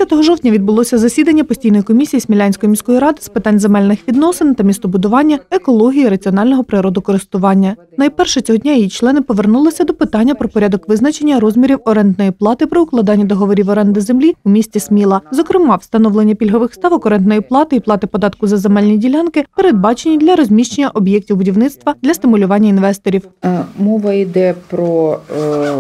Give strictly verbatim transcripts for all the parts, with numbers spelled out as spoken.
двадцятого жовтня відбулося засідання постійної комісії Смілянської міської ради з питань земельних відносин та містобудування, екології і раціонального природокористування. Найперше цього дня її члени повернулися до питання про порядок визначення розмірів орендної плати при укладанні договорів оренди землі у місті Сміла. Зокрема, встановлення пільгових ставок орендної плати і плати податку за земельні ділянки передбачені для розміщення об'єктів будівництва для стимулювання інвесторів. Мова йде про е,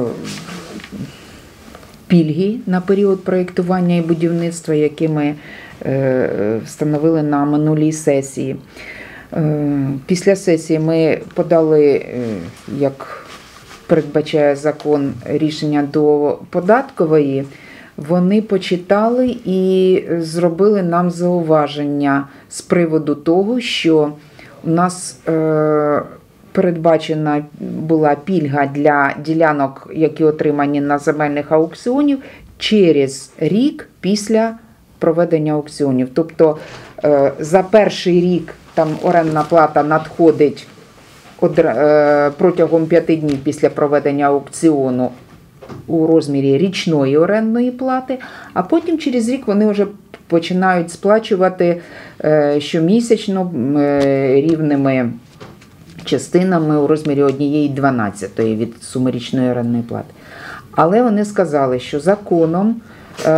пільги на період проєктування і будівництва, які ми е, встановили на минулій сесії. Е, після сесії ми подали, е, як передбачає закон, рішення до податкової. Вони почитали і зробили нам зауваження з приводу того, що у нас е, передбачена була пільга для ділянок, які отримані на земельних аукціонів, через рік після проведення аукціонів. Тобто е, за перший рік там орендна плата надходить од, е, протягом п'яти днів після проведення аукціону у розмірі річної орендної плати, а потім через рік вони вже починають сплачувати е, щомісячно е, рівними частинами у розмірі однієї дванадцятої від суми річної орендної плати. Але вони сказали, що законом е,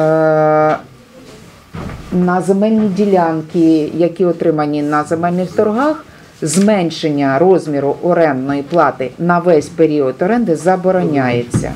на земельні ділянки, які отримані на земельних торгах, зменшення розміру орендної плати на весь період оренди забороняється.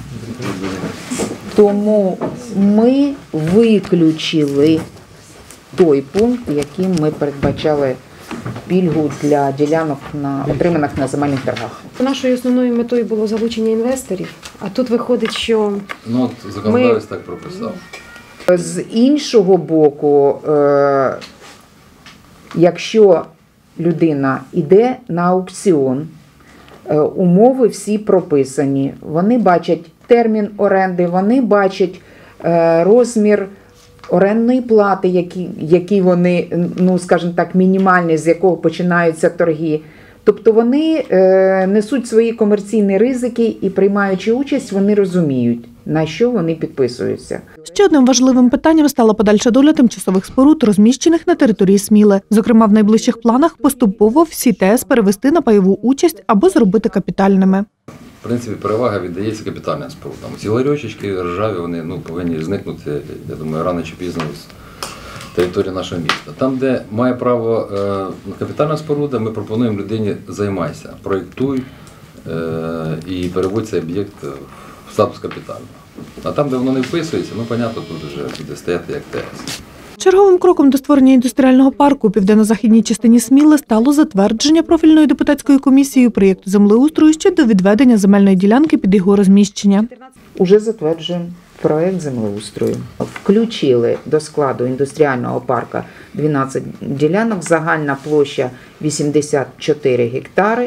Тому ми виключили той пункт, яким ми передбачали пільгу для ділянок, на, отриманих на земельних торгах. Нашою основною метою було залучення інвесторів, а тут виходить, що ну, законодавець ми... так прописав. З іншого боку, е- якщо людина йде на аукціон, е- умови всі прописані, вони бачать термін оренди, вони бачать е- розмір орендної плати, які, які вони, ну, скажімо так, мінімальні, з якого починаються торги. Тобто вони е, несуть свої комерційні ризики і, приймаючи участь, вони розуміють, на що вони підписуються. Ще одним важливим питанням стала подальша доля тимчасових споруд, розміщених на території Сміли. Зокрема, в найближчих планах поступово всі ТЕС перевести на пайову участь або зробити капітальними. В принципі, перевага віддається капітальним спорудам. Ці ларьочечки ржаві, вони ну, повинні зникнути, я думаю, рано чи пізно з території нашого міста. Там, де має право е, капітальна споруда, ми пропонуємо людині займайся, проєктуй е, і переводь цей об'єкт в статус капітального. А там, де воно не вписується, ну, понятно, тут вже буде стояти як ТЕС. Черговим кроком до створення індустріального парку у південно-західній частині Сміли стало затвердження профільною депутатською комісією проєкту землеустрою щодо відведення земельної ділянки під його розміщення. Уже затверджуємо проєкт землеустрою. Включили до складу індустріального парку дванадцять ділянок, загальна площа вісімдесят чотири гектари.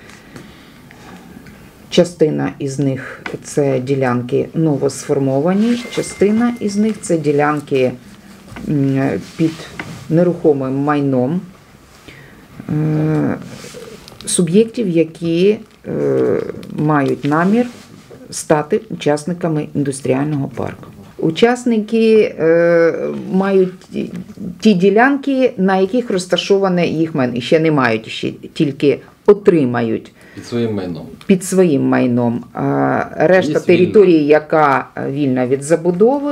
Частина із них – це ділянки новосформовані, частина із них – це ділянки під нерухомим майном суб'єктів, які мають намір стати учасниками індустріального парку. Учасники мають ті ділянки, на яких розташоване їх майно. Ще не мають, ще тільки отримають. Під своїм майном. Під своїм майном. Решта території, яка вільна від забудови,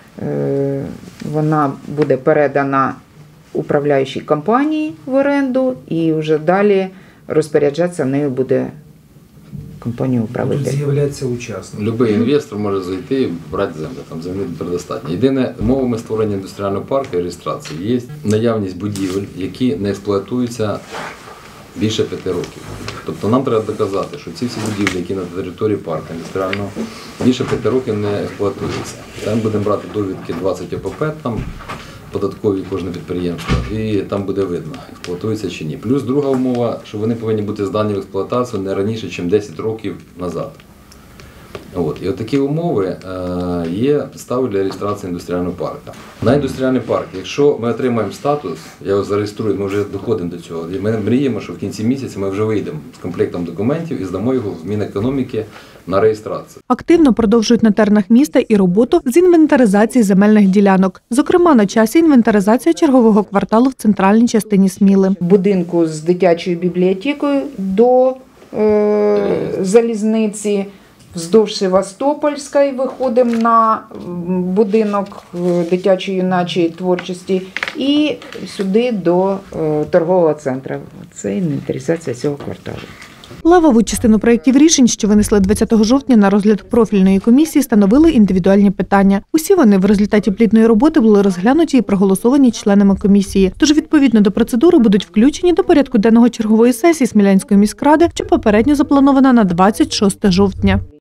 вона буде передана управляючій компанії в оренду і вже далі розпоряджатися нею буде компанія-управитель. Тут з'являється учасник. Любий інвестор може зайти і брати землю, там землі предостатньо. Єдине, умовами створення індустріального парку і реєстрації є наявність будівель, які не експлуатуються більше п'яти років. Тобто нам треба доказати, що ці всі будівлі, які на території парку індустріального, більше п'яти років не експлуатуються. Там будемо брати довідки двадцять О П П, там податкові кожне підприємство, і там буде видно, експлуатується чи ні. Плюс друга умова, що вони повинні бути здані в експлуатацію не раніше, ніж десять років назад. От. І от такі умови е, є підставою для реєстрації індустріального парку. На індустріальний парк, якщо ми отримаємо статус, я його зареєструю, ми вже доходимо до цього. І ми мріємо, що в кінці місяця ми вже вийдемо з комплектом документів і здамо його в Мінекономіки на реєстрацію. Активно продовжують на теренах міста і роботу з інвентаризації земельних ділянок. Зокрема, на часі інвентаризація чергового кварталу в центральній частині Сміли. Будинку з дитячою бібліотекою до е, залізниці, вздовж Севастопольської виходимо на будинок дитячої юночої творчості і сюди до е, торгового центру. Це інвентаризація цього кварталу. Левову частину проєктів рішень, що винесли двадцятого жовтня на розгляд профільної комісії, становили індивідуальні питання. Усі вони в результаті плідної роботи були розглянуті і проголосовані членами комісії. Тож, відповідно до процедури, будуть включені до порядку денного чергової сесії Смілянської міськради, що попередньо запланована на двадцять шосте жовтня.